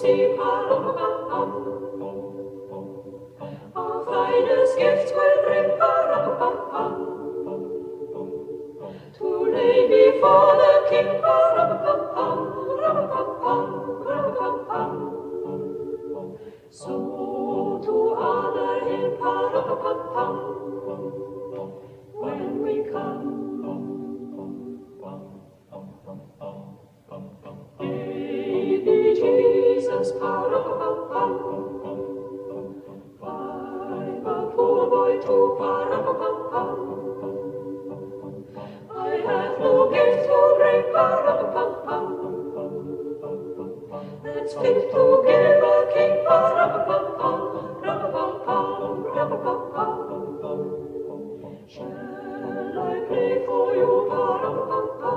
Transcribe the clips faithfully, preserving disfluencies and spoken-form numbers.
see pa-rum-pum-pum. Our finest gifts will bring pa-rum-pum-pum to lay before the king. Pa-rum-pum-pum, rum-pum-pum, rum-pum-pum. So to honor him, pa-rum-pum-pum, when we come. Baby Jesus, pa-rum-pum-pum, I'm a poor boy too, pa-rum-pum-pum. I have no gift to bring, pa-rum-pum-pum, that's fit to give a king, pa-rum-pum-pum, rum-pum-pum, rum-pum-pum. Shall I play for you, pa-rum-pum-pum,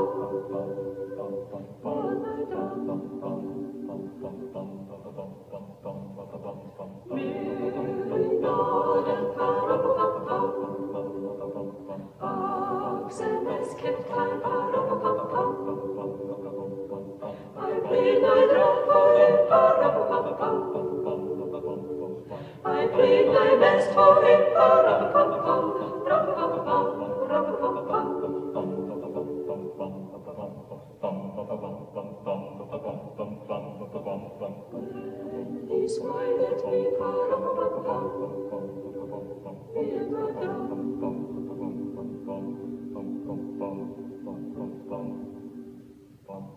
all night long? Midnight and pa-rum-pum-pum, ox and ass kept time, pa-rum-pum-pum. I played my drum for him, pa-rum-pum-pum. I played my best for him, pa-rum-pum-pum, rum-pum-pum, rum-pum-pum. When he smiled at me, pa-rum-pum-pum, in the drum.